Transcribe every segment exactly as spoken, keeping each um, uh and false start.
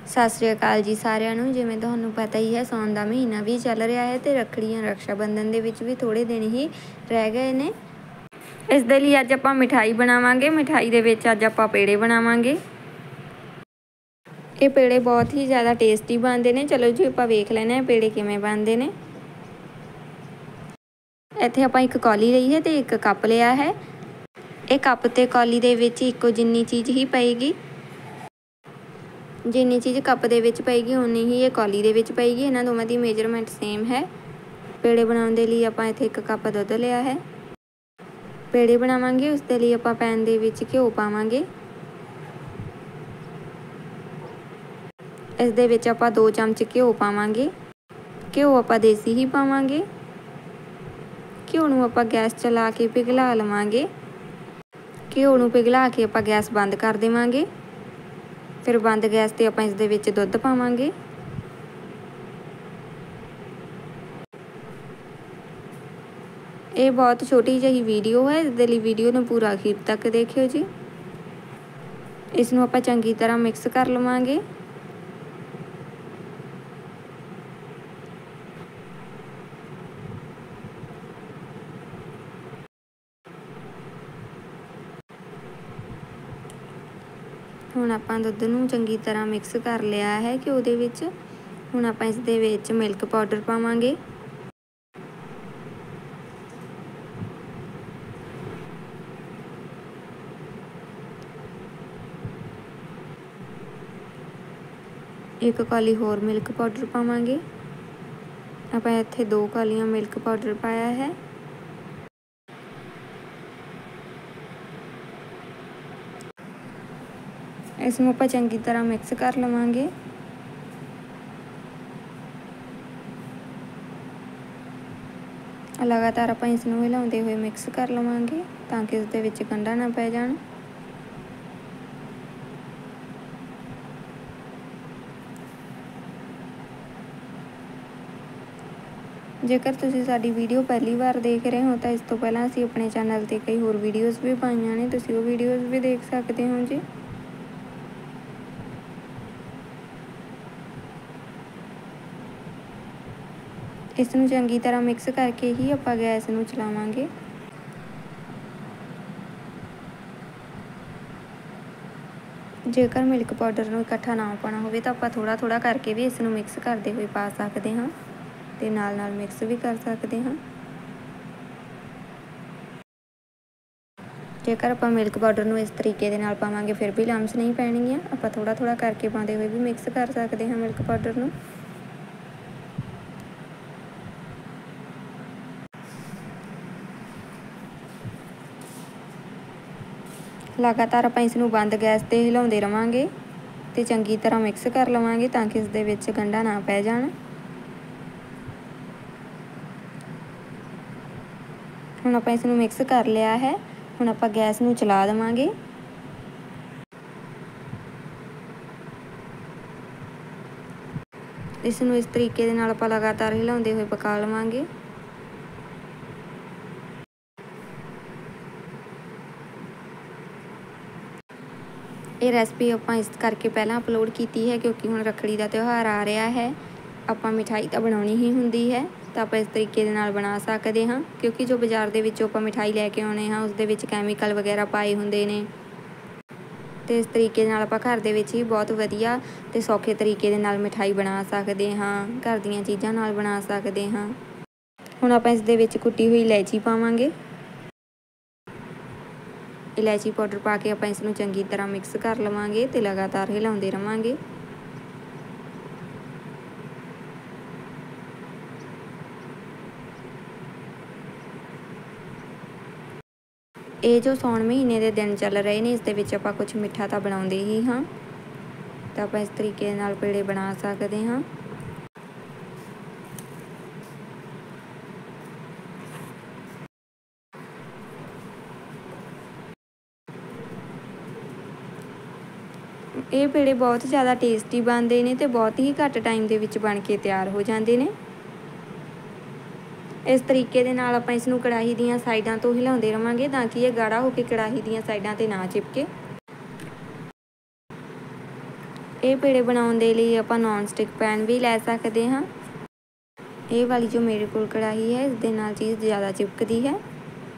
ਸਤਿ ਸ਼੍ਰੀ ਅਕਾਲ ਜੀ ਸਾਰਿਆਂ ਨੂੰ। ਜਿਵੇਂ ਤੁਹਾਨੂੰ ਪਤਾ ਹੀ ਹੈ, ਸਾਉਣ ਦਾ ਮਹੀਨਾ ਵੀ ਚੱਲ ਰਿਹਾ ਹੈ ਤੇ ਰੱਖੜੀਆਂ ਰਕਸ਼ਾ ਬੰਧਨ ਦੇ ਵਿੱਚ ਵੀ ਥੋੜ੍ਹੇ ਦਿਨ ਹੀ ਰਹਿ ਗਏ ਨੇ। ਇਸ ਦੇ ਲਈ ਅੱਜ ਆਪਾਂ ਮਿਠਾਈ ਬਣਾਵਾਂਗੇ। ਮਿਠਾਈ ਦੇ ਵਿੱਚ ਅੱਜ ਆਪਾਂ ਪੇੜੇ ਬਣਾਵਾਂਗੇ। ਇਹ ਪੇੜੇ ਬਹੁਤ ਹੀ ਜ਼ਿਆਦਾ ਟੇਸਟੀ ਬਣਦੇ ਨੇ। ਚਲੋ ਜੀ ਆਪਾਂ ਵੇਖ ਲੈਂਦੇ ਹਾਂ ਪੇੜੇ ਕਿਵੇਂ ਬਣਦੇ ਨੇ। ਇੱਥੇ ਆਪਾਂ ਇੱਕ ਕੌਲੀ ਲਈ ਹੈ ਤੇ ਇੱਕ ਕੱਪ ਲਿਆ ਹੈ। ਇਹ ਕੱਪ ਤੇ ਕੌਲੀ ਦੇ ਵਿੱਚ ਇੱਕੋ ਜਿੰਨੀ ਚੀਜ਼ ਹੀ ਪਏਗੀ। ਜਿੰਨੀ ਚੀਜ਼ ਕੱਪ ਦੇ ਵਿੱਚ ਪਏਗੀ ਉਨੀ ਹੀ ਇਹ ਕੌਲੀ ਦੇ ਵਿੱਚ ਪਏਗੀ। ਇਹਨਾਂ ਦੋਵਾਂ ਦੀ ਮੇਜਰਮੈਂਟ ਸੇਮ ਹੈ। ਪੇੜੇ ਬਣਾਉਣ ਦੇ ਲਈ ਆਪਾਂ ਇੱਥੇ ਇੱਕ ਕੱਪ ਦੁੱਧ ਲਿਆ ਹੈ। ਪੇੜੇ ਬਣਾਵਾਂਗੇ ਉਸ ਦੇ ਲਈ ਆਪਾਂ ਪੈਨ ਦੇ ਵਿੱਚ ਘਿਓ ਪਾਵਾਂਗੇ। ਇਸ ਦੇ ਵਿੱਚ ਆਪਾਂ ਦੋ ਚਮਚ ਘਿਓ ਪਾਵਾਂਗੇ। ਘਿਓ ਆਪਾਂ ਦੇਸੀ ਹੀ ਪਾਵਾਂਗੇ। ਘਿਓ ਨੂੰ ਆਪਾਂ ਗੈਸ ਚਲਾ ਕੇ ਪਿਘਲਾ ਲਵਾਂਗੇ। ਘਿਓ ਨੂੰ ਪਿਘਲਾ ਕੇ ਆਪਾਂ ਗੈਸ ਬੰਦ ਕਰ ਦੇਵਾਂਗੇ। ਫਿਰ ਬੰਦ ਗੈਸ 'ਤੇ ਆਪਾਂ ਇਸ ਦੇ ਵਿੱਚ ਦੁੱਧ ਪਾਵਾਂਗੇ। ਇਹ ਬਹੁਤ ਛੋਟੀ ਜਿਹੀ ਵੀਡੀਓ ਹੈ, ਇਸ ਦੇ ਲਈ ਵੀਡੀਓ ਨੂੰ ਪੂਰਾ ਅਖੀਰ ਤੱਕ ਦੇਖਿਓ ਜੀ। ਇਸ ਨੂੰ ਆਪਾਂ ਚੰਗੀ ਤਰ੍ਹਾਂ ਮਿਕਸ ਕਰ ਲਵਾਂਗੇ। ਹੁਣ ਆਪਾਂ ਦੁੱਧ ਨੂੰ ਚੰਗੀ ਤਰ੍ਹਾਂ ਮਿਕਸ ਕਰ ਲਿਆ ਹੈ ਘਿਓ ਦੇ ਵਿੱਚ। ਹੁਣ ਆਪਾਂ ਇਸ ਦੇ ਵਿੱਚ ਮਿਲਕ ਪਾਊਡਰ ਪਾਵਾਂਗੇ। ਇੱਕ ਕੌਲੀ ਹੋਰ ਮਿਲਕ ਪਾਊਡਰ ਪਾਵਾਂਗੇ। ਆਪਾਂ ਇੱਥੇ ਦੋ ਕੌਲੀਆਂ ਮਿਲਕ ਪਾਊਡਰ ਪਾਇਆ ਹੈ। ਇਸ ਨੂੰ ਆਪਾਂ ਚੰਗੀ ਤਰ੍ਹਾਂ ਮਿਕਸ ਕਰ ਲਵਾਂਗੇ। ਲਗਾਤਾਰ ਆਪਾਂ ਇਸ ਨੂੰ ਹਿਲਾਉਂਦੇ ਹੋਏ ਮਿਕਸ ਕਰ ਲਵਾਂਗੇ ਤਾਂ ਕਿ ਇਸ ਦੇ ਵਿੱਚ ਗੰਢਾਂ ਨਾ ਪੈ ਜਾਣ। ਜੇਕਰ ਤੁਸੀਂ ਸਾਡੀ ਵੀਡੀਓ ਪਹਿਲੀ ਵਾਰ ਦੇਖ ਰਹੇ ਹੋ ਤਾਂ ਇਸ ਤੋਂ ਪਹਿਲਾਂ ਅਸੀਂ ਆਪਣੇ ਚੈਨਲ 'ਤੇ ਕਈ ਹੋਰ ਵੀਡੀਓਜ਼ ਵੀ ਪਾਈਆਂ ਨੇ, ਤੁਸੀਂ ਉਹ ਵੀਡੀਓਜ਼ ਵੀ ਦੇਖ ਸਕਦੇ ਹੋ ਜੀ। ਇਸ ਨੂੰ ਚੰਗੀ ਤਰ੍ਹਾਂ ਮਿਕਸ ਕਰਕੇ ਹੀ ਆਪਾਂ ਗੈਸ ਨੂੰ ਚਲਾਵਾਂਗੇ। ਜੇਕਰ ਮਿਲਕ ਪਾਊਡਰ ਨੂੰ ਇਕੱਠਾ ਨਾ ਪਾਉਣਾ ਹੋਵੇ ਤਾਂ ਆਪਾਂ ਥੋੜ੍ਹਾ ਥੋੜ੍ਹਾ ਕਰਕੇ ਵੀ ਇਸ ਨੂੰ ਮਿਕਸ ਕਰਦੇ ਹੋਏ ਪਾ ਸਕਦੇ ਹਾਂ ਅਤੇ ਨਾਲ ਨਾਲ ਮਿਕਸ ਵੀ ਕਰ ਸਕਦੇ ਹਾਂ। ਜੇਕਰ ਆਪਾਂ ਮਿਲਕ ਪਾਊਡਰ ਨੂੰ ਇਸ ਤਰੀਕੇ ਦੇ ਨਾਲ ਪਾਵਾਂਗੇ ਫਿਰ ਵੀ ਲੰਮਸ ਨਹੀਂ ਪੈਣਗੀਆਂ। ਆਪਾਂ ਥੋੜ੍ਹਾ ਥੋੜ੍ਹਾ ਕਰਕੇ ਪਾਉਂਦੇ ਹੋਏ ਵੀ ਮਿਕਸ ਕਰ ਸਕਦੇ ਹਾਂ ਮਿਲਕ ਪਾਊਡਰ ਨੂੰ। ਲਗਾਤਾਰ ਆਪਾਂ ਇਸ ਨੂੰ ਬੰਦ ਗੈਸ 'ਤੇ ਹਿਲਾਉਂਦੇ ਰਹਾਂਗੇ ਅਤੇ ਚੰਗੀ ਤਰ੍ਹਾਂ ਮਿਕਸ ਕਰ ਲਵਾਂਗੇ ਤਾਂ ਕਿ ਇਸ ਦੇ ਵਿੱਚ ਗੰਢਾਂ ਨਾ ਪੈ ਜਾਣ। ਹੁਣ ਆਪਾਂ ਇਸ ਨੂੰ ਮਿਕਸ ਕਰ ਲਿਆ ਹੈ। ਹੁਣ ਆਪਾਂ ਗੈਸ ਨੂੰ ਚਲਾ ਦੇਵਾਂਗੇ। ਇਸ ਨੂੰ ਇਸ ਤਰੀਕੇ ਦੇ ਨਾਲ ਆਪਾਂ ਲਗਾਤਾਰ ਹਿਲਾਉਂਦੇ ਹੋਏ ਪਕਾ ਲਵਾਂਗੇ। ਇਹ ਰੈਸਪੀ ਆਪਾਂ ਇਸ ਕਰਕੇ ਪਹਿਲਾਂ ਅਪਲੋਡ ਕੀਤੀ ਹੈ ਕਿਉਂਕਿ ਹੁਣ ਰੱਖੜੀ ਦਾ ਤਿਉਹਾਰ ਆ ਰਿਹਾ ਹੈ। ਆਪਾਂ ਮਿਠਾਈ ਤਾਂ ਬਣਾਉਣੀ ਹੀ ਹੁੰਦੀ ਹੈ ਤਾਂ ਆਪਾਂ ਇਸ ਤਰੀਕੇ ਦੇ ਨਾਲ ਬਣਾ ਸਕਦੇ ਹਾਂ ਕਿਉਂਕਿ ਜੋ ਬਾਜ਼ਾਰ ਦੇ ਵਿੱਚੋਂ ਆਪਾਂ ਮਿਠਾਈ ਲੈ ਕੇ ਆਉਂਦੇ ਹਾਂ ਉਸਦੇ ਵਿੱਚ ਕੈਮੀਕਲ ਵਗੈਰਾ ਪਾਏ ਹੁੰਦੇ ਨੇ। ਅਤੇ ਇਸ ਤਰੀਕੇ ਦੇ ਨਾਲ ਆਪਾਂ ਘਰ ਦੇ ਵਿੱਚ ਹੀ ਬਹੁਤ ਵਧੀਆ ਅਤੇ ਸੌਖੇ ਤਰੀਕੇ ਦੇ ਨਾਲ ਮਿਠਾਈ ਬਣਾ ਸਕਦੇ ਹਾਂ। ਘਰ ਦੀਆਂ ਚੀਜ਼ਾਂ ਨਾਲ ਬਣਾ ਸਕਦੇ ਹਾਂ। ਹੁਣ ਆਪਾਂ ਇਸ ਦੇ ਵਿੱਚ ਕੁੱਟੀ ਹੋਈ ਇਲਾਇਚੀ ਪਾਵਾਂਗੇ। ਇਲਾਇਚੀ ਪਾਊਡਰ ਪਾ ਕੇ ਆਪਾਂ ਇਸ ਨੂੰ ਚੰਗੀ ਤਰ੍ਹਾਂ ਮਿਕਸ ਕਰ ਲਵਾਂਗੇ ਅਤੇ ਲਗਾਤਾਰ ਹਿਲਾਉਂਦੇ ਰਹਾਂਗੇ। ਇਹ ਜੋ ਸਾਉਣ ਮਹੀਨੇ ਦੇ ਦਿਨ ਚੱਲ ਰਹੇ ਨੇ ਇਸ ਦੇ ਵਿੱਚ ਆਪਾਂ ਕੁਛ ਮਿੱਠਾ ਤਾਂ ਬਣਾਉਂਦੇ ਹੀ ਹਾਂ ਤਾਂ ਆਪਾਂ ਇਸ ਤਰੀਕੇ ਦੇ ਨਾਲ ਪੇੜੇ ਬਣਾ ਸਕਦੇ ਹਾਂ। ਇਹ ਪੇੜੇ ਬਹੁਤ ਜ਼ਿਆਦਾ ਟੇਸਟੀ ਬਣਦੇ ਨੇ ਅਤੇ ਬਹੁਤ ਹੀ ਘੱਟ ਟਾਈਮ ਦੇ ਵਿੱਚ ਬਣ ਕੇ ਤਿਆਰ ਹੋ ਜਾਂਦੇ ਨੇ। ਇਸ ਤਰੀਕੇ ਦੇ ਨਾਲ ਆਪਾਂ ਇਸ ਨੂੰ ਕੜਾਹੀ ਦੀਆਂ ਸਾਈਡਾਂ ਤੋਂ ਹਿਲਾਉਂਦੇ ਰਹਾਂਗੇ ਤਾਂ ਕਿ ਇਹ ਗਾੜਾ ਹੋ ਕੇ ਕੜਾਹੀ ਦੀਆਂ ਸਾਈਡਾਂ 'ਤੇ ਨਾ ਚਿਪਕੇ। ਇਹ ਪੇੜੇ ਬਣਾਉਣ ਦੇ ਲਈ ਆਪਾਂ ਨੌਨ ਸਟਿਕ ਪੈਨ ਵੀ ਲੈ ਸਕਦੇ ਹਾਂ। ਇਹ ਵਾਲੀ ਜੋ ਮੇਰੇ ਕੋਲ ਕੜਾਹੀ ਹੈ, ਇਸ ਦੇ ਨਾਲ ਚੀਜ਼ ਜ਼ਿਆਦਾ ਚਿਪਕਦੀ ਹੈ।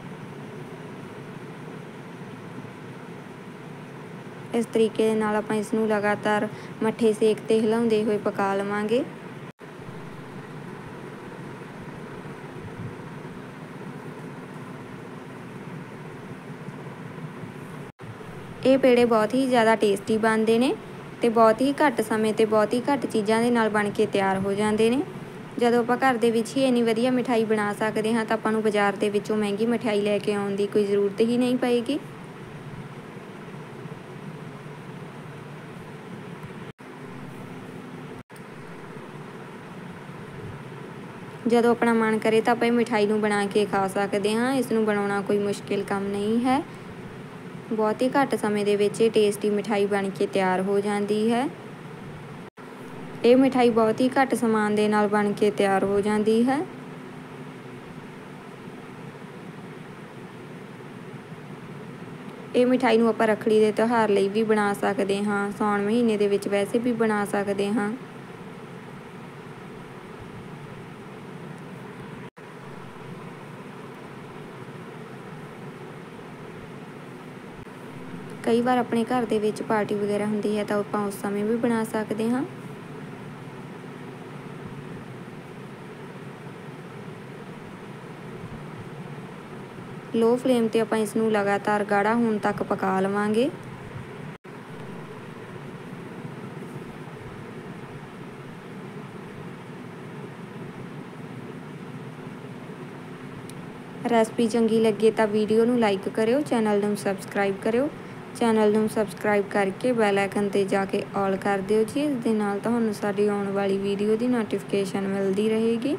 ਇਸ ਤਰੀਕੇ ਦੇ ਨਾਲ ਆਪਾਂ ਇਸ ਨੂੰ ਲਗਾਤਾਰ ਮੱਠੇ ਸੇਕ ਤੇ ਹਿਲਾਉਂਦੇ ਹੋਏ ਪਕਾ ਲਵਾਂਗੇ। ਇਹ ਪੇੜੇ ਬਹੁਤ ਹੀ ਜ਼ਿਆਦਾ ਟੇਸਟੀ ਬਣਦੇ ਨੇ ਤੇ ਬਹੁਤ ਹੀ ਘੱਟ ਸਮੇਂ ਤੇ ਬਹੁਤ ਹੀ ਘੱਟ ਚੀਜ਼ਾਂ ਦੇ ਨਾਲ ਬਣ ਕੇ ਤਿਆਰ ਹੋ ਜਾਂਦੇ ਨੇ। ਜਦੋਂ ਆਪਾਂ ਘਰ ਦੇ ਵਿੱਚ ਹੀ ਇੰਨੀ ਵਧੀਆ ਮਿਠਾਈ ਬਣਾ ਸਕਦੇ ਹਾਂ ਤਾਂ ਆਪਾਂ ਨੂੰ ਬਾਜ਼ਾਰ ਦੇ ਵਿੱਚੋਂ ਮਹਿੰਗੀ ਮਿਠਾਈ ਲੈ ਕੇ ਆਉਣ ਦੀ ਕੋਈ ਜ਼ਰੂਰਤ ਹੀ ਨਹੀਂ ਪਏਗੀ। ਜਦੋਂ ਆਪਣਾ ਮਨ ਕਰੇ ਤਾਂ ਆਪਾਂ ਇਹ ਮਿਠਾਈ ਨੂੰ ਬਣਾ ਕੇ ਖਾ ਸਕਦੇ ਹਾਂ। ਇਸ ਨੂੰ ਬਣਾਉਣਾ ਕੋਈ ਮੁਸ਼ਕਿਲ ਕੰਮ ਨਹੀਂ ਹੈ। ਬਹੁਤ ਹੀ ਘੱਟ ਸਮੇਂ ਦੇ ਵਿੱਚ ਇਹ ਟੇਸਟੀ ਮਿਠਾਈ ਬਣ ਕੇ ਤਿਆਰ ਹੋ ਜਾਂਦੀ ਹੈ। ਇਹ ਮਿਠਾਈ ਬਹੁਤ ਹੀ ਘੱਟ ਸਮਾਨ ਦੇ ਨਾਲ ਬਣ ਕੇ ਤਿਆਰ ਹੋ ਜਾਂਦੀ ਹੈ। ਇਹ ਮਿਠਾਈ ਨੂੰ ਆਪਾਂ ਰੱਖੜੀ ਦੇ ਤਿਉਹਾਰ ਲਈ ਵੀ ਬਣਾ ਸਕਦੇ ਹਾਂ। ਸਾਉਣ ਮਹੀਨੇ ਦੇ ਵਿੱਚ ਵੈਸੇ ਵੀ ਬਣਾ ਸਕਦੇ ਹਾਂ। ਕਈ ਵਾਰ ਆਪਣੇ ਘਰ ਦੇ ਵਿੱਚ ਪਾਰਟੀ ਵਗੈਰਾ ਹੁੰਦੀ ਹੈ ਤਾਂ ਆਪਾਂ ਉਸ ਸਮੇਂ ਵੀ ਬਣਾ ਸਕਦੇ ਹਾਂ। ਲੋ ਫਲੇਮ ਤੇ ਆਪਾਂ ਇਸ ਨੂੰ ਲਗਾਤਾਰ ਗਾੜਾ ਹੋਣ ਤੱਕ ਪਕਾ ਲਵਾਂਗੇ। ਰੈਸਪੀ ਚੰਗੀ ਲੱਗੇ ਤਾਂ ਵੀਡੀਓ ਨੂੰ ਲਾਈਕ ਕਰਿਓ, ਚੈਨਲ ਨੂੰ ਸਬਸਕ੍ਰਾਈਬ ਕਰਿਓ। ਚੈਨਲ ਨੂੰ ਸਬਸਕ੍ਰਾਈਬ ਕਰਕੇ ਬੈਲ ਆਈਕਨ ਤੇ ਜਾ ਕੇ ਆਲ ਕਰ ਦਿਓ ਜੀ। ਇਸ ਦੇ ਨਾਲ ਤੁਹਾਨੂੰ ਸਾਡੀ ਆਉਣ ਵਾਲੀ ਵੀਡੀਓ ਦੀ ਨੋਟੀਫਿਕੇਸ਼ਨ ਮਿਲਦੀ ਰਹੇਗੀ।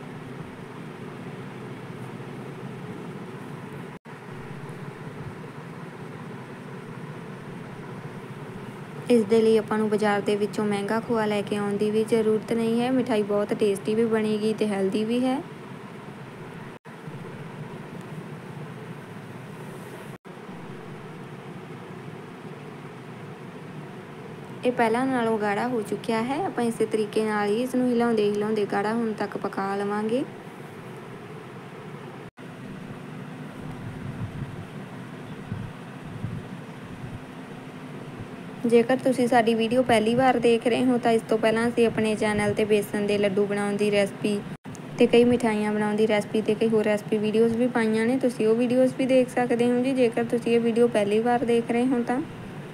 ਇਸ ਦੇ ਲਈ ਆਪਾਂ ਨੂੰ ਬਾਜ਼ਾਰ ਦੇ ਵਿੱਚੋਂ ਮਹਿੰਗਾ ਖੋਆ ਲੈ ਕੇ ਆਉਣ ਦੀ ਵੀ ਜ਼ਰੂਰਤ ਨਹੀਂ ਹੈ। ਮਿਠਾਈ ਬਹੁਤ ਟੇਸਟੀ ਵੀ ਬਣੇਗੀ ਤੇ ਹੈਲਦੀ ਵੀ ਹੈ। ਇਹ ਪਹਿਲਾਂ ਨਾਲੋਂ ਗਾੜਾ ਹੋ ਚੁੱਕਿਆ ਹੈ। ਆਪਾਂ ਇਸੇ ਤਰੀਕੇ ਨਾਲ ਹੀ ਇਸ ਨੂੰ ਹਿਲਾਉਂਦੇ ਹਿਲਾਉਂਦੇ ਗਾੜਾ ਹੋਣ ਤੱਕ ਪਕਾ ਲਵਾਂਗੇ। ਜੇਕਰ ਤੁਸੀਂ ਸਾਡੀ ਵੀਡੀਓ ਪਹਿਲੀ ਵਾਰ ਦੇਖ ਰਹੇ ਹੋ ਤਾਂ ਇਸ ਤੋਂ ਪਹਿਲਾਂ ਅਸੀਂ ਆਪਣੇ ਚੈਨਲ ਤੇ ਬੇਸਨ ਦੇ ਲੱਡੂ ਬਣਾਉਣ ਦੀ ਰੈਸਪੀ ਤੇ ਕਈ ਮਿਠਾਈਆਂ ਬਣਾਉਣ ਦੀ ਰੈਸਪੀ ਤੇ ਕਈ ਹੋਰ ਰੈਸਪੀ ਵੀਡੀਓਜ਼ ਵੀ ਪਾਈਆਂ ਨੇ। ਤੁਸੀਂ ਉਹ ਵੀਡੀਓਜ਼ ਵੀ ਦੇਖ ਸਕਦੇ ਹੋ ਜੀ, ਜੇਕਰ ਤੁਸੀਂ ਇਹ ਵੀਡੀਓ ਪਹਿਲੀ ਵਾਰ ਦੇਖ ਰਹੇ ਹੋ ਤਾਂ।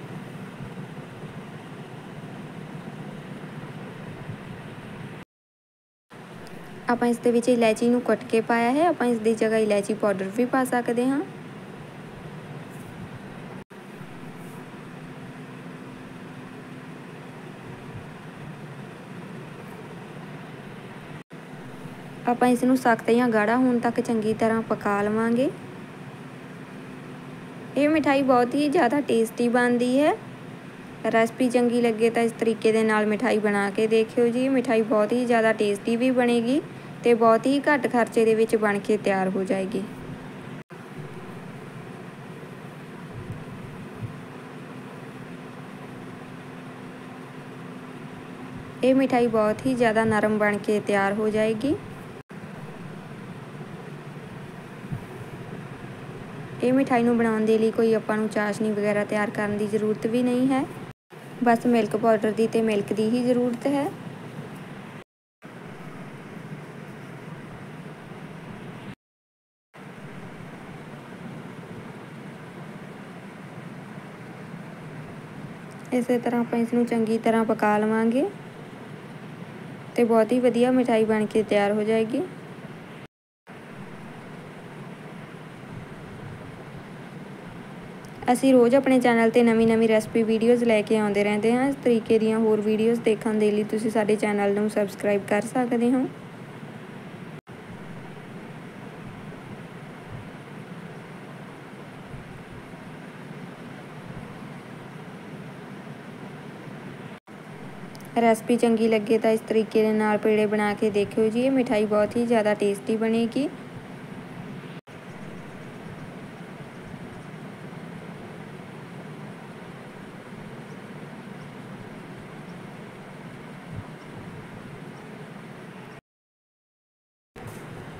ਆਪਾਂ ਇਸ ਦੇ ਵਿੱਚ ਇਲਾਇਚੀ ਨੂੰ ਕੱਟ ਕੇ ਪਾਇਆ ਹੈ। ਆਪਾਂ ਇਸ ਦੀ ਜਗ੍ਹਾ ਇਲਾਇਚੀ ਪਾਊਡਰ ਵੀ ਪਾ ਸਕਦੇ ਹਾਂ। ਆਪਾਂ ਇਸ ਨੂੰ ਸਖਤ ਜਾਂ ਗਾੜਾ ਹੋਣ ਤੱਕ ਚੰਗੀ ਤਰ੍ਹਾਂ ਪਕਾ ਲਵਾਂਗੇ। ਇਹ ਮਿਠਾਈ ਬਹੁਤ ਹੀ ਜ਼ਿਆਦਾ ਟੇਸਟੀ ਬਣਦੀ ਹੈ। ਰੈਸਪੀ ਚੰਗੀ ਲੱਗੇ ਤਾਂ ਇਸ ਤਰੀਕੇ ਦੇ ਨਾਲ ਮਿਠਾਈ ਬਣਾ ਕੇ ਦੇਖਿਓ ਜੀ। ਮਿਠਾਈ ਬਹੁਤ ਹੀ ਜ਼ਿਆਦਾ ਟੇਸਟੀ ਵੀ ਬਣੇਗੀ ਤੇ ਬਹੁਤ ਹੀ ਘੱਟ ਖਰਚੇ ਦੇ ਵਿੱਚ ਬਣ ਕੇ ਤਿਆਰ ਹੋ ਜਾਏਗੀ। ਇਹ ਮਿਠਾਈ ਬਹੁਤ ਹੀ ਜ਼ਿਆਦਾ ਨਰਮ ਬਣ ਕੇ ਤਿਆਰ ਹੋ ਜਾਏਗੀ। ਇਹ ਮਿਠਾਈ ਨੂੰ ਬਣਾਉਣ ਦੇ ਲਈ ਕੋਈ ਆਪਾਂ ਨੂੰ ਚਾਸ਼ਨੀ ਵਗੈਰਾ ਤਿਆਰ ਕਰਨ ਦੀ ਜ਼ਰੂਰਤ ਵੀ ਨਹੀਂ ਹੈ। ਬਸ ਮਿਲਕ ਪਾਊਡਰ ਦੀ ਤੇ ਮਿਲਕ ਦੀ ਹੀ ਜ਼ਰੂਰਤ ਹੈ। ਇਸੇ ਤਰ੍ਹਾਂ ਆਪਾਂ ਇਸ ਨੂੰ ਚੰਗੀ ਤਰ੍ਹਾਂ ਪਕਾ ਲਵਾਂਗੇ ਤੇ ਬਹੁਤ ਹੀ ਵਧੀਆ ਮਿਠਾਈ ਬਣ ਕੇ ਤਿਆਰ ਹੋ ਜਾਏਗੀ। ਅਸੀਂ ਰੋਜ਼ ਆਪਣੇ ਚੈਨਲ ਤੇ ਨਵੀਂ ਨਵੀਂ ਰੈਸਪੀ ਵੀਡੀਓਜ਼ ਲੈ ਕੇ ਆਉਂਦੇ ਰਹਿੰਦੇ ਹਾਂ। ਇਸ ਤਰੀਕੇ ਦੀਆਂ ਹੋਰ ਵੀਡੀਓਜ਼ ਦੇਖਣ ਦੇ ਲਈ ਤੁਸੀਂ ਸਾਡੇ ਚੈਨਲ ਨੂੰ ਸਬਸਕ੍ਰਾਈਬ ਕਰ ਸਕਦੇ ਹੋ। ਰੈਸਪੀ ਚੰਗੀ ਲੱਗੇ ਤਾਂ ਇਸ ਤਰੀਕੇ ਦੇ ਨਾਲ ਪੇੜੇ ਬਣਾ ਕੇ ਦੇਖਿਓ ਜੀ। ਇਹ ਮਿਠਾਈ ਬਹੁਤ ਹੀ ਜ਼ਿਆਦਾ ਟੇਸਟੀ ਬਣੇਗੀ।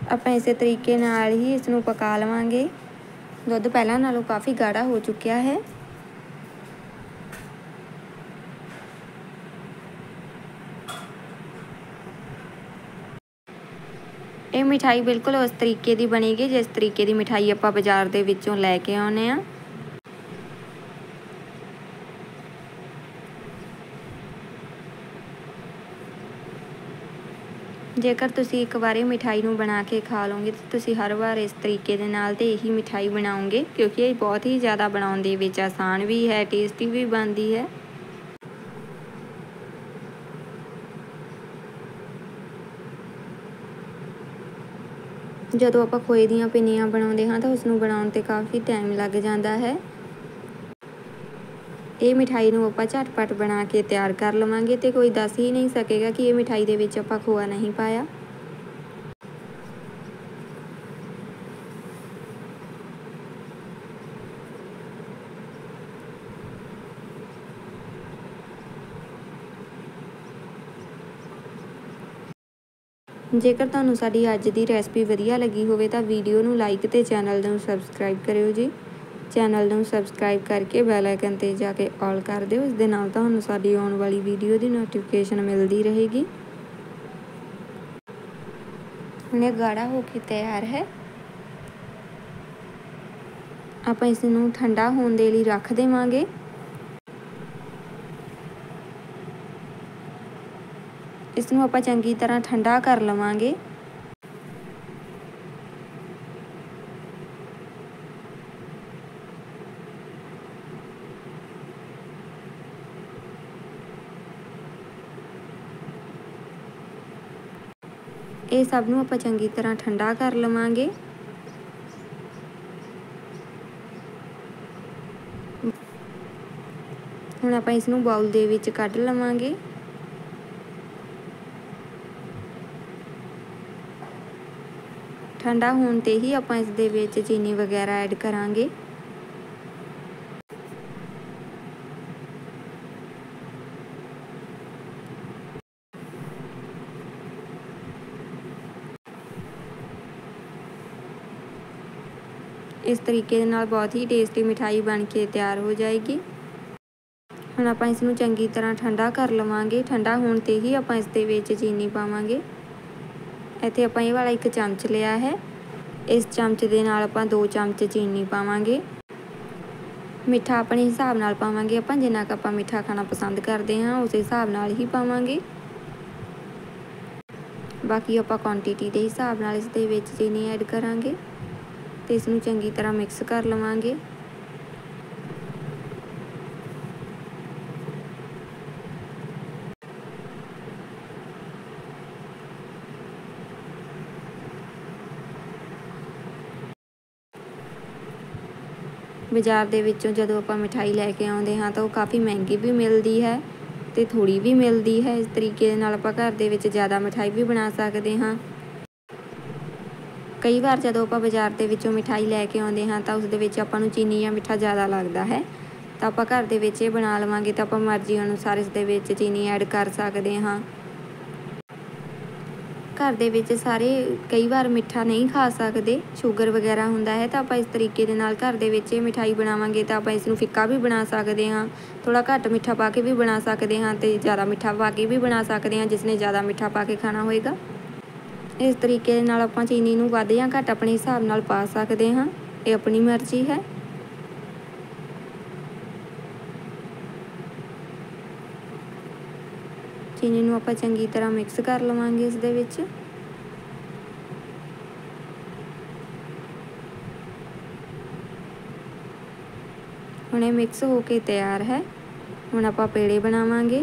ਆਪਾਂ ਇਸੇ ਤਰੀਕੇ ਨਾਲ ਹੀ ਇਸ ਨੂੰ ਪਕਾ ਲਵਾਂਗੇ। ਦੁੱਧ ਪਹਿਲਾਂ ਨਾਲੋਂ ਕਾਫੀ ਗਾੜਾ ਹੋ ਚੁੱਕਿਆ ਹੈ। ਇਹ ਮਿਠਾਈ ਬਿਲਕੁਲ ਉਸ ਤਰੀਕੇ ਦੀ ਬਣੇਗੀ ਜਿਸ ਤਰੀਕੇ ਦੀ ਮਿਠਾਈ ਆਪਾਂ ਬਾਜ਼ਾਰ ਦੇ ਵਿੱਚੋਂ ਲੈ ਕੇ ਆਉਂਦੇ ਹਾਂ। ਜੇਕਰ ਤੁਸੀਂ ਇੱਕ ਵਾਰੀ ਮਿਠਾਈ ਨੂੰ ਬਣਾ ਕੇ ਖਾ ਲਓਗੇ ਤਾਂ ਤੁਸੀਂ ਹਰ ਵਾਰ ਇਸ ਤਰੀਕੇ ਦੇ ਨਾਲ ਤੇ ਇਹੀ ਮਿਠਾਈ ਬਣਾਓਗੇ, ਕਿਉਂਕਿ ਇਹ ਬਹੁਤ ਹੀ ਜ਼ਿਆਦਾ ਬਣਾਉਣ ਦੇ ਵਿੱਚ ਆਸਾਨ ਵੀ ਹੈ, ਟੇਸਟੀ ਵੀ ਬਣਦੀ ਹੈ। ਜਦੋਂ ਆਪਾਂ ਖੋਏ ਦੀਆਂ ਪਿੰਨੀਆਂ ਬਣਾਉਂਦੇ ਹਾਂ ਤਾਂ ਉਸ ਨੂੰ ਬਣਾਉਣ 'ਤੇ ਕਾਫੀ ਟਾਈਮ ਲੱਗ ਜਾਂਦਾ ਹੈ। ਇਹ ਮਿਠਾਈ ਨੂੰ ਆਪਾਂ ਝਟਪਟ ਬਣਾ ਕੇ ਤਿਆਰ ਕਰ ਲਵਾਂਗੇ ਤੇ ਕੋਈ ਦੱਸ ਹੀ ਨਹੀਂ ਸਕੇਗਾ ਕਿ ਇਹ ਮਿਠਾਈ ਦੇ ਵਿੱਚ ਆਪਾਂ ਖੋਆ ਨਹੀਂ ਪਾਇਆ। ਜੇਕਰ ਤੁਹਾਨੂੰ ਸਾਡੀ ਅੱਜ ਦੀ ਰੈਸਪੀ ਵਧੀਆ ਲੱਗੀ ਹੋਵੇ ਤਾਂ ਵੀਡੀਓ ਨੂੰ ਲਾਈਕ ਤੇ ਚੈਨਲ ਨੂੰ ਸਬਸਕ੍ਰਾਈਬ ਕਰਿਓ ਜੀ। ਚੈਨਲ ਨੂੰ ਸਬਸਕ੍ਰਾਈਬ ਕਰਕੇ ਬੈਲ ਆਈਕਨ 'ਤੇ ਜਾ ਕੇ ਆਲ ਕਰ ਦਿਓ। ਇਸ ਦੇ ਨਾਲ ਤੁਹਾਨੂੰ ਸਾਡੀ ਆਉਣ ਵਾਲੀ ਵੀਡੀਓ ਦੀ ਨੋਟੀਫਿਕੇਸ਼ਨ ਮਿਲਦੀ ਰਹੇਗੀ। ਹੁਣ ਇਹ ਗਾੜਾ ਹੋ ਕੇ ਤਿਆਰ ਹੈ। ਆਪਾਂ ਇਸ ਨੂੰ ਠੰਡਾ ਹੋਣ ਦੇ ਲਈ ਰੱਖ ਦੇਵਾਂਗੇ। ਇਸ ਨੂੰ ਆਪਾਂ ਚੰਗੀ ਤਰ੍ਹਾਂ ਠੰਡਾ ਕਰ ਲਵਾਂਗੇ। ਇਹ ਸਭ ਨੂੰ ਆਪਾਂ ਚੰਗੀ ਤਰ੍ਹਾਂ ਠੰਡਾ ਕਰ ਲਵਾਂਗੇ। ਹੁਣ ਆਪਾਂ ਇਸ ਨੂੰ ਬਾਉਲ ਦੇ ਵਿੱਚ ਕੱਢ ਲਵਾਂਗੇ। ਠੰਡਾ ਹੋਣ 'ਤੇ ਹੀ ਆਪਾਂ ਇਸ ਦੇ ਵਿੱਚ ਚੀਨੀ ਵਗੈਰਾ ਐਡ ਕਰਾਂਗੇ। ਇਸ ਤਰੀਕੇ ਦੇ ਨਾਲ ਬਹੁਤ ਹੀ ਟੇਸਟੀ ਮਿਠਾਈ ਬਣ ਕੇ ਤਿਆਰ ਹੋ ਜਾਏਗੀ। ਹੁਣ ਆਪਾਂ ਇਸ ਨੂੰ ਚੰਗੀ ਤਰ੍ਹਾਂ ਠੰਡਾ ਕਰ ਲਵਾਂਗੇ। ਠੰਡਾ ਹੋਣ 'ਤੇ ਹੀ ਆਪਾਂ ਇਸ ਦੇ ਵਿੱਚ ਚੀਨੀ ਪਾਵਾਂਗੇ। ਇੱਥੇ ਆਪਾਂ ਇਹ ਵਾਲਾ ਇੱਕ ਚਮਚ ਲਿਆ ਹੈ। ਇਸ ਚਮਚ ਦੇ ਨਾਲ ਆਪਾਂ ਦੋ ਚਮਚ ਚੀਨੀ ਪਾਵਾਂਗੇ। ਮਿੱਠਾ ਆਪਣੇ ਹਿਸਾਬ ਨਾਲ ਪਾਵਾਂਗੇ ਆਪਾਂ, ਜਿੰਨਾ ਕੁ ਆਪਾਂ ਮਿੱਠਾ ਖਾਣਾ ਪਸੰਦ ਕਰਦੇ ਹਾਂ ਉਸ ਹਿਸਾਬ ਨਾਲ ਹੀ ਪਾਵਾਂਗੇ। ਬਾਕੀ ਆਪਾਂ ਕੁਆਂਟੀਟੀ ਦੇ ਹਿਸਾਬ ਨਾਲ ਇਸ ਦੇ ਵਿੱਚ ਚੀਨੀ ਐਡ ਕਰਾਂਗੇ ਤੇ ਇਸ ਨੂੰ ਚੰਗੀ ਤਰ੍ਹਾਂ ਮਿਕਸ ਕਰ ਲਵਾਂਗੇ। ਬਾਜ਼ਾਰ ਦੇ ਵਿੱਚੋਂ ਜਦੋਂ ਆਪਾਂ ਮਿਠਾਈ ਲੈ ਕੇ ਆਉਂਦੇ ਹਾਂ ਤਾਂ ਉਹ ਕਾਫੀ ਮਹਿੰਗੀ ਵੀ ਮਿਲਦੀ ਹੈ ਤੇ ਥੋੜ੍ਹੀ ਵੀ ਮਿਲਦੀ ਹੈ। ਇਸ ਤਰੀਕੇ ਦੇ ਨਾਲ ਆਪਾਂ ਘਰ ਦੇ ਵਿੱਚ ਜ਼ਿਆਦਾ ਮਿਠਾਈ ਵੀ ਬਣਾ ਸਕਦੇ ਹਾਂ। ਕਈ ਵਾਰ ਜਦੋਂ ਆਪਾਂ ਬਾਜ਼ਾਰ ਦੇ ਵਿੱਚੋਂ ਮਿਠਾਈ ਲੈ ਕੇ ਆਉਂਦੇ ਹਾਂ ਤਾਂ ਉਸ ਦੇ ਵਿੱਚ ਆਪਾਂ ਨੂੰ ਚੀਨੀ ਜਾਂ ਮਿੱਠਾ ਜ਼ਿਆਦਾ ਲੱਗਦਾ ਹੈ, ਤਾਂ ਆਪਾਂ ਘਰ ਦੇ ਵਿੱਚ ਇਹ ਬਣਾ ਲਵਾਂਗੇ ਤਾਂ ਆਪਾਂ ਮਰਜ਼ੀ ਅਨੁਸਾਰ ਇਸ ਦੇ ਵਿੱਚ ਚੀਨੀ ਐਡ ਕਰ ਸਕਦੇ ਹਾਂ। ਘਰ ਦੇ ਵਿੱਚ ਸਾਰੇ ਕਈ ਵਾਰ ਮਿੱਠਾ ਨਹੀਂ ਖਾ ਸਕਦੇ, ਸ਼ੂਗਰ ਵਗੈਰਾ ਹੁੰਦਾ ਹੈ, ਤਾਂ ਆਪਾਂ ਇਸ ਤਰੀਕੇ ਦੇ ਨਾਲ ਘਰ ਦੇ ਵਿੱਚ ਇਹ ਮਿਠਾਈ ਬਣਾਵਾਂਗੇ ਤਾਂ ਆਪਾਂ ਇਸ ਨੂੰ ਫਿੱਕਾ ਵੀ ਬਣਾ ਸਕਦੇ ਹਾਂ, ਥੋੜ੍ਹਾ ਘੱਟ ਮਿੱਠਾ ਪਾ ਕੇ ਵੀ ਬਣਾ ਸਕਦੇ ਹਾਂ ਅਤੇ ਜ਼ਿਆਦਾ ਮਿੱਠਾ ਪਾ ਕੇ ਵੀ ਬਣਾ ਸਕਦੇ ਹਾਂ, ਜਿਸ ਨੇ ਜ਼ਿਆਦਾ ਮਿੱਠਾ ਪਾ ਕੇ ਖਾਣਾ ਹੋਏਗਾ। ਇਸ ਤਰੀਕੇ ਦੇ ਨਾਲ ਆਪਾਂ ਚੀਨੀ ਨੂੰ ਵੱਧ ਜਾਂ ਘੱਟ ਆਪਣੇ ਹਿਸਾਬ ਨਾਲ ਪਾ ਸਕਦੇ ਹਾਂ, ਇਹ ਆਪਣੀ ਮਰਜ਼ੀ ਹੈ। ਚੀਨੀ ਨੂੰ ਆਪਾਂ ਚੰਗੀ ਤਰ੍ਹਾਂ ਮਿਕਸ ਕਰ ਲਵਾਂਗੇ ਇਸ ਦੇ ਵਿੱਚ। ਹੁਣ ਇਹ ਮਿਕਸ ਹੋ ਕੇ ਤਿਆਰ ਹੈ। ਹੁਣ ਆਪਾਂ ਪੇੜੇ ਬਣਾਵਾਂਗੇ।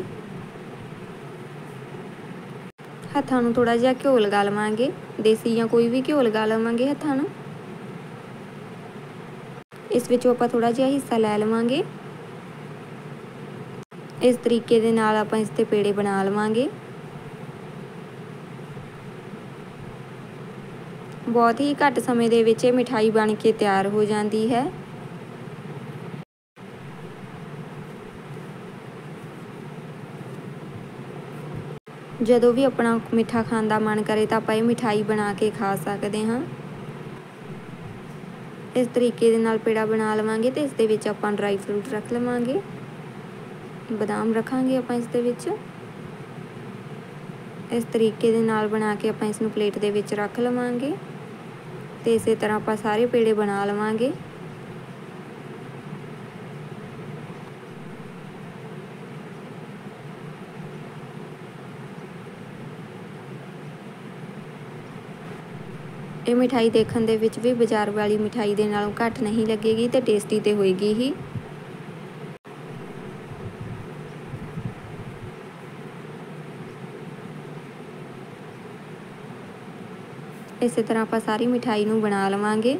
ਹੱਥਾਂ ਨੂੰ ਥੋੜ੍ਹਾ ਜਿਹਾ ਘਿਓ ਲਗਾ ਲਵਾਂਗੇ, ਦੇਸੀ ਜਾਂ ਕੋਈ ਵੀ ਘਿਓ ਲਗਾ ਲਵਾਂਗੇ ਹੱਥਾਂ ਨੂੰ। ਇਸ ਵਿੱਚੋਂ ਆਪਾਂ ਥੋੜ੍ਹਾ ਜਿਹਾ ਹਿੱਸਾ ਲੈ ਲਵਾਂਗੇ। ਇਸ ਤਰੀਕੇ ਦੇ ਨਾਲ ਆਪਾਂ ਇਸ 'ਤੇ ਪੇੜੇ ਬਣਾ ਲਵਾਂਗੇ। ਬਹੁਤ ਹੀ ਘੱਟ ਸਮੇਂ ਦੇ ਵਿੱਚ ਇਹ ਮਿਠਾਈ ਬਣ ਕੇ ਤਿਆਰ ਹੋ ਜਾਂਦੀ ਹੈ। ਜਦੋਂ ਵੀ ਆਪਣਾ ਮਿੱਠਾ ਖਾਣ ਦਾ ਮਨ ਕਰੇ ਤਾਂ ਆਪਾਂ ਇਹ ਮਿਠਾਈ ਬਣਾ ਕੇ ਖਾ ਸਕਦੇ ਹਾਂ। ਇਸ ਤਰੀਕੇ ਦੇ ਨਾਲ ਪੇੜਾ ਬਣਾ ਲਵਾਂਗੇ ਤੇ ਇਸ ਦੇ ਵਿੱਚ ਆਪਾਂ ਡਰਾਈ ਫਰੂਟ ਰੱਖ ਲਵਾਂਗੇ। ਬਦਾਮ ਰੱਖਾਂਗੇ ਆਪਾਂ ਇਸ ਦੇ ਵਿੱਚ। ਇਸ ਤਰੀਕੇ ਦੇ ਨਾਲ ਬਣਾ ਕੇ ਆਪਾਂ ਇਸ ਨੂੰ ਪਲੇਟ ਦੇ ਵਿੱਚ ਰੱਖ ਲਵਾਂਗੇ ਤੇ ਇਸੇ ਤਰ੍ਹਾਂ ਆਪਾਂ ਸਾਰੇ ਪੇੜੇ ਬਣਾ ਲਵਾਂਗੇ। ਇਹ ਮਿਠਾਈ ਦੇਖਣ ਦੇ ਵਿੱਚ ਵੀ ਬਾਜ਼ਾਰ ਵਾਲੀ ਮਿਠਾਈ ਦੇ ਨਾਲੋਂ ਘੱਟ ਨਹੀਂ ਲੱਗੇਗੀ ਤੇ ਟੇਸਟੀ ਤੇ ਹੋਏਗੀ ਹੀ। ਇਸੇ ਤਰ੍ਹਾਂ ਆਪਾਂ ਸਾਰੀ ਮਿਠਾਈ ਨੂੰ ਬਣਾ ਲਵਾਂਗੇ।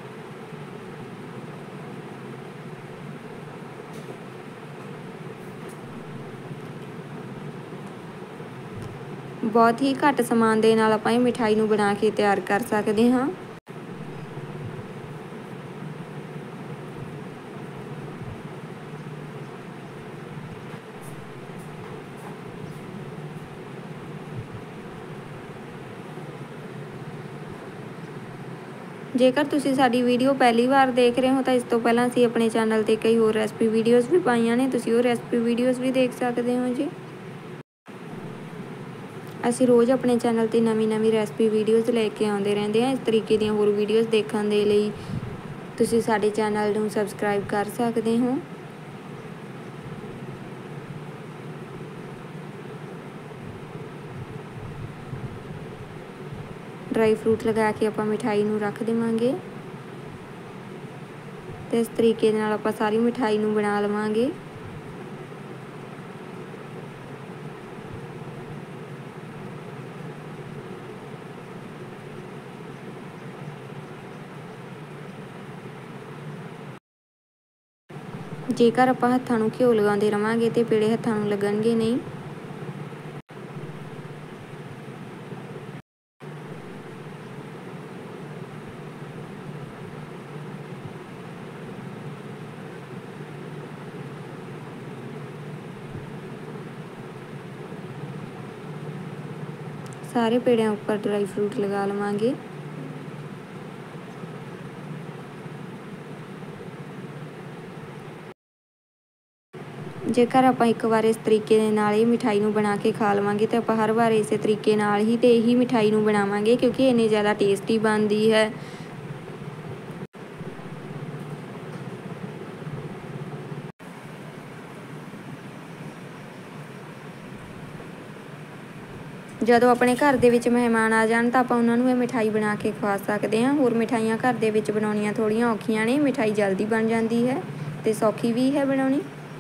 ਬਹੁਤ ਹੀ ਘੱਟ ਸਮਾਨ ਦੇ ਨਾਲ ਆਪਾਂ ਇਹ ਮਿਠਾਈ ਨੂੰ ਬਣਾ ਕੇ ਤਿਆਰ ਕਰ ਸਕਦੇ ਹਾਂ। ਜੇਕਰ ਤੁਸੀਂ ਸਾਡੀ ਵੀਡੀਓ ਪਹਿਲੀ ਵਾਰ ਦੇਖ ਰਹੇ ਹੋ ਤਾਂ ਇਸ ਤੋਂ ਪਹਿਲਾਂ ਅਸੀਂ ਆਪਣੇ ਚੈਨਲ 'ਤੇ ਕਈ ਹੋਰ ਰੈਸਪੀ ਵੀਡੀਓਜ਼ ਵੀ ਪਾਈਆਂ ਨੇ, ਤੁਸੀਂ ਉਹ ਰੈਸਪੀ ਵੀਡੀਓਜ਼ ਵੀ ਦੇਖ ਸਕਦੇ ਹੋ ਜੀ। ਅਸੀਂ ਰੋਜ਼ ਆਪਣੇ ਚੈਨਲ 'ਤੇ ਨਵੀਂ ਨਵੀਂ ਰੈਸਪੀ ਵੀਡੀਓਜ਼ ਲੈ ਕੇ ਆਉਂਦੇ ਰਹਿੰਦੇ ਹਾਂ। ਇਸ ਤਰੀਕੇ ਦੀਆਂ ਹੋਰ ਵੀਡੀਓਜ਼ ਦੇਖਣ ਦੇ ਲਈ ਤੁਸੀਂ ਸਾਡੇ ਚੈਨਲ ਨੂੰ ਸਬਸਕ੍ਰਾਈਬ ਕਰ ਸਕਦੇ ਹੋ। ਡਰਾਈ ਫਰੂਟ ਲਗਾ ਕੇ ਆਪਾਂ ਮਿਠਾਈ ਨੂੰ ਰੱਖ ਦੇਵਾਂਗੇ ਤੇ ਇਸ ਤਰੀਕੇ ਦੇ ਨਾਲ ਆਪਾਂ ਸਾਰੀ ਮਿਠਾਈ ਨੂੰ ਬਣਾ ਲਵਾਂਗੇ। ਜੇਕਰ ਆਪਾਂ ਹੱਥਾਂ ਨੂੰ ਘਿਓ ਲਗਾਉਂਦੇ ਰਵਾਂਗੇ ਤੇ ਪੇੜੇ ਹੱਥਾਂ ਨੂੰ ਲੱਗਣਗੇ ਨਹੀਂ। ਸਾਰੇ ਪੇੜਿਆਂ ਉੱਪਰ ਡਰਾਈ ਫਰੂਟ ਲਗਾ ਲਵਾਂਗੇ। ਜੇਕਰ ਆਪਾਂ ਇੱਕ ਵਾਰ ਇਸ ਤਰੀਕੇ ਦੇ ਨਾਲ ਇਹ ਮਿਠਾਈ ਨੂੰ ਬਣਾ ਕੇ ਖਾ ਲਵਾਂਗੇ ਤੇ ਆਪਾਂ ਹਰ ਵਾਰ ਇਸੇ ਤਰੀਕੇ ਨਾਲ ਹੀ ਤੇ ਇਹੀ ਮਿਠਾਈ ਨੂੰ ਬਣਾਵਾਂਗੇ ਕਿਉਂਕਿ ਇੰਨੀ ਜ਼ਿਆਦਾ ਟੇਸਟੀ ਬਣਦੀ ਹੈ। ਜਦੋਂ ਆਪਣੇ ਘਰ ਦੇ ਵਿੱਚ ਮਹਿਮਾਨ ਆ ਜਾਣ ਤਾਂ ਆਪਾਂ ਉਹਨਾਂ ਨੂੰ ਇਹ ਮਿਠਾਈ ਬਣਾ ਕੇ ਖਵਾ ਸਕਦੇ ਹਾਂ। ਹੋਰ ਮਿਠਾਈਆਂ ਘਰ ਦੇ ਵਿੱਚ ਬਣਾਉਣੀਆਂ ਥੋੜ੍ਹੀਆਂ ਔਖੀਆਂ ਨੇ, ਮਿਠਾਈ ਜਲਦੀ ਬਣ ਜਾਂਦੀ ਹੈ ਤੇ ਸੌਖੀ ਵੀ ਹੈ ਬਣਾਉਣੀ।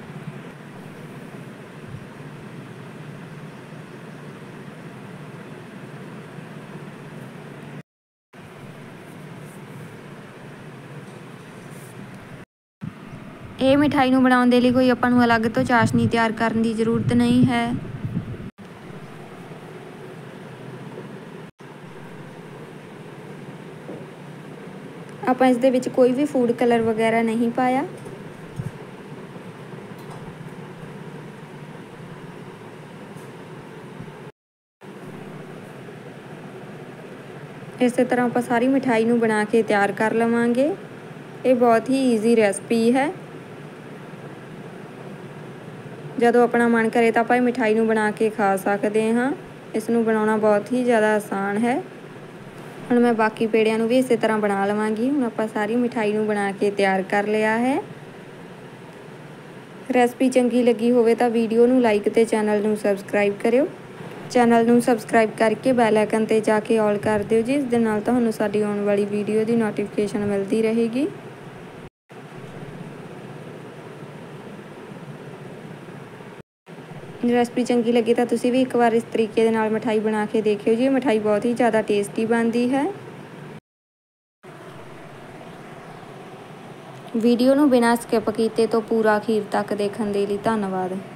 ਇਹ ਮਿਠਾਈ ਨੂੰ ਬਣਾਉਣ ਦੇ ਲਈ ਕੋਈ ਆਪਾਂ ਨੂੰ ਅਲੱਗ ਤੋਂ ਚਾਸ਼ਨੀ ਤਿਆਰ ਕਰਨ ਦੀ ਜ਼ਰੂਰਤ ਨਹੀਂ ਹੈ। ਆਪਾਂ ਇਸ ਦੇ ਵਿੱਚ ਕੋਈ ਵੀ ਫੂਡ ਕਲਰ ਵਗੈਰਾ ਨਹੀਂ ਪਾਇਆ। ਇਸੇ ਤਰ੍ਹਾਂ ਆਪਾਂ ਸਾਰੀ ਮਿਠਾਈ ਨੂੰ ਬਣਾ ਕੇ ਤਿਆਰ ਕਰ ਲਵਾਂਗੇ। ਇਹ ਬਹੁਤ ਹੀ ਈਜ਼ੀ ਰੈਸਪੀ ਹੈ। ਜਦੋਂ ਆਪਣਾ ਮਨ ਕਰੇ ਤਾਂ ਆਪਾਂ ਇਹ ਮਿਠਾਈ ਨੂੰ ਬਣਾ ਕੇ ਖਾ ਸਕਦੇ ਹਾਂ। ਇਸ ਨੂੰ ਬਣਾਉਣਾ ਬਹੁਤ ਹੀ ਜ਼ਿਆਦਾ ਆਸਾਨ ਹੈ। ਹੁਣ ਮੈਂ ਬਾਕੀ ਪੇੜਿਆਂ ਨੂੰ ਵੀ ਇਸੇ ਤਰ੍ਹਾਂ ਬਣਾ ਲਵਾਂਗੀ। ਹੁਣ ਆਪਾਂ ਸਾਰੀ ਮਿਠਾਈ ਨੂੰ ਬਣਾ ਕੇ ਤਿਆਰ ਕਰ ਲਿਆ ਹੈ। ਰੈਸਪੀ ਚੰਗੀ ਲੱਗੀ ਹੋਵੇ ਤਾਂ ਵੀਡੀਓ ਨੂੰ ਲਾਈਕ ਤੇ ਚੈਨਲ ਨੂੰ ਸਬਸਕ੍ਰਾਈਬ ਕਰਿਓ। ਚੈਨਲ ਨੂੰ ਸਬਸਕ੍ਰਾਈਬ ਕਰਕੇ ਬੈਲ ਆਈਕਨ 'ਤੇ ਜਾ ਕੇ ਆਲ ਕਰ ਦਿਓ ਜੀ। ਇਸ ਦੇ ਨਾਲ ਤੁਹਾਨੂੰ ਸਾਡੀ ਆਉਣ ਵਾਲੀ ਵੀਡੀਓ ਦੀ ਨੋਟੀਫਿਕੇਸ਼ਨ ਮਿਲਦੀ ਰਹੇਗੀ। ਰੈਸਪੀ ਚੰਗੀ ਲੱਗੀ ਤਾਂ ਤੁਸੀਂ ਵੀ ਇੱਕ ਵਾਰ ਇਸ ਤਰੀਕੇ ਦੇ ਨਾਲ ਮਿਠਾਈ ਬਣਾ ਕੇ ਦੇਖਿਓ ਜੀ। ਇਹ ਮਿਠਾਈ ਬਹੁਤ ਹੀ ਜ਼ਿਆਦਾ ਟੇਸਟੀ ਬਣਦੀ ਹੈ। ਵੀਡੀਓ ਨੂੰ ਬਿਨਾਂ ਸਕਿਪ ਕੀਤੇ ਤੋਂ ਪੂਰਾ ਅਖੀਰ ਤੱਕ ਦੇਖਣ ਦੇ ਲਈ ਧੰਨਵਾਦ।